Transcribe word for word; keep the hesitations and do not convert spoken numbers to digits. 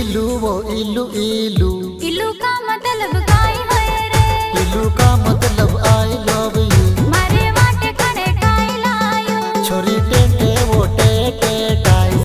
इलू वो इलू इलू इलू का मतलब काय होय रे। इलू का मतलब आई लव यू। मारे वाटे खड़े काय लायो छोरी